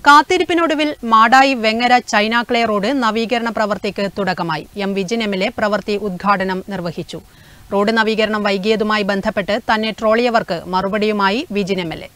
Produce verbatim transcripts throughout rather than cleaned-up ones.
കാത്തിരിപ്പിനൊടുവിൽ Madayi Vengara China clay road നവീകരണ പ്രവൃത്തിക്ക് തുടക്കമായി. M Vijin M L A പ്രവൃത്തി ഉദ്ഘാടനം നിർവഹിച്ചു. റോഡ് നവീകരണം വൈകിയതുമായി ബന്ധപ്പെട്ട് തന്നെ ട്രോളിയവർക്ക് മറുപടിയുമായി വിജിൻ എം എൽ എ.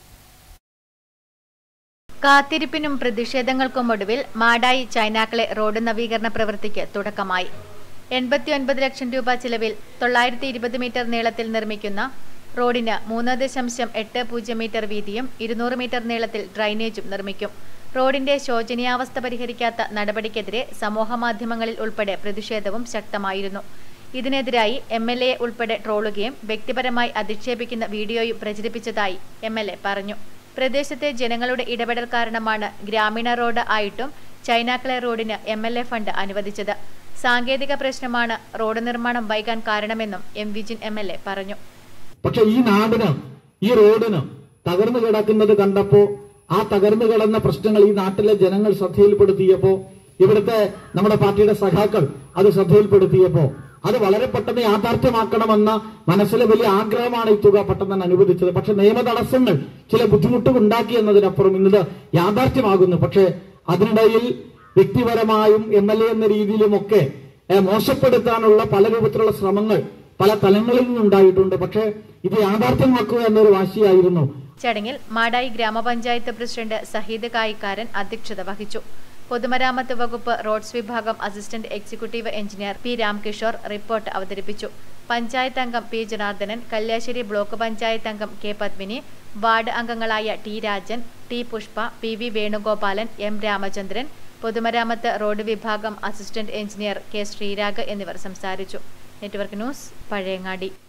കാത്തിരിപ്പിനും പ്രതിഷേധങ്ങൾക്കുമൊടുവിൽ മാടായി ചൈനാക്ലേ റോഡ് നവീകരണ പ്രവൃത്തിക്ക് തുടക്കമായി. എൺപത്തിയൊൻപത് ലക്ഷം രൂപ ചിലവിൽ തൊള്ളായിരത്തി ഇരുപത് മീറ്റർ നീളത്തിൽ നിർമ്മിക്കുന്ന റോഡിന് മൂന്ന് ദശാംശം എട്ട് പൂജ്യം മീറ്റർ വീതിയും ഇരുന്നൂറ് മീറ്റർ നീളത്തിൽ ഡ്രൈനേജും നിർമ്മിക്കും. റോഡിന്റെ ശോചനീയാവസ്ഥ പരിഹരിക്കാത്ത നടപടിക്കെതിരെ സമൂഹമാധ്യമങ്ങളിൽ ഉൾപ്പെടെ പ്രതിഷേധവും ശക്തമായിരുന്നു. ഇതിനെതിരായി എം എൽ എ ഉൾപ്പെടെ ട്രോളുകയും വ്യക്തിപരമായി അധിക്ഷേപിക്കുന്ന വീഡിയോയും പ്രചരിപ്പിച്ചതായി എം എൽ എ പറഞ്ഞു. പ്രദേശത്തെ ജനങ്ങളുടെ ഇടപെടൽ കാരണമാണ് ഗ്രാമീണ റോഡ് ആയിട്ടും ചൈനാക്ലേ റോഡിന് എം എൽ എ ഫണ്ട് അനുവദിച്ചത്. സാങ്കേതിക പ്രശ്നമാണ് റോഡ് നിർമ്മാണം വൈകാൻ കാരണമെന്നും M Vijin M L A പറഞ്ഞു. പക്ഷെ ഈ നാടിന് ഈ റോഡിന് തകർന്നു കിടക്കുന്നത് കണ്ടപ്പോ ആ തകർന്നു കിടന്ന പ്രശ്നങ്ങൾ ഈ നാട്ടിലെ ജനങ്ങൾ ശ്രദ്ധയിൽപ്പെടുത്തിയപ്പോ ഇവിടുത്തെ നമ്മുടെ പാർട്ടിയുടെ സഖാക്കൾ അത് ശ്രദ്ധയിൽപ്പെടുത്തിയപ്പോ അത് വളരെ പെട്ടെന്ന് യാഥാർത്ഥ്യമാക്കണമെന്ന മനസ്സിലെ വലിയ ആഗ്രഹമാണ് ഈ തുക പെട്ടെന്ന് അനുവദിച്ചത്. പക്ഷെ നിയമ തടസ്സങ്ങൾ ചില ബുദ്ധിമുട്ടുകൾ ഉണ്ടാക്കി എന്നതിനപ്പുറം ഇന്നത് യാഥാർത്ഥ്യമാകുന്നു. പക്ഷെ അതിനിടയിൽ വ്യക്തിപരമായും എം എൽ എ എന്ന രീതിയിലുമൊക്കെ മോശപ്പെടുത്താനുള്ള പല രൂപത്തിലുള്ള ശ്രമങ്ങൾ പല തലങ്ങളിൽ നിന്നുണ്ടായിട്ടുണ്ട്. പക്ഷേ ഇത് യാഥാർത്ഥ്യമാക്കുക എന്നൊരു വാശിയായിരുന്നു. ചടങ്ങിൽ മാടായി ഗ്രാമപഞ്ചായത്ത് പ്രസിഡന്റ് സഹീദ് കായിക്കാരൻ അധ്യക്ഷത വഹിച്ചു. പൊതുമരാമത്ത് വകുപ്പ് റോഡ്സ് വിഭാഗം assistant executive engineer P Ramkishore report അവതരിപ്പിച്ചു. പഞ്ചായത്ത് അംഗം പി ജനാർദ്ദനൻ, കല്യാശ്ശേരി ബ്ലോക്ക് പഞ്ചായത്ത് അംഗം കെ പത്മിനി, വാർഡ് അംഗങ്ങളായ T Rajan, T Pushpa, P V Venugopalan, M Ramachandran, പൊതുമരാമത്ത് റോഡ് വിഭാഗം അസിസ്റ്റന്റ് എഞ്ചിനീയർ കെ ശ്രീരാഗ് എന്നിവർ സംസാരിച്ചു. Network news, Pazhayangadi.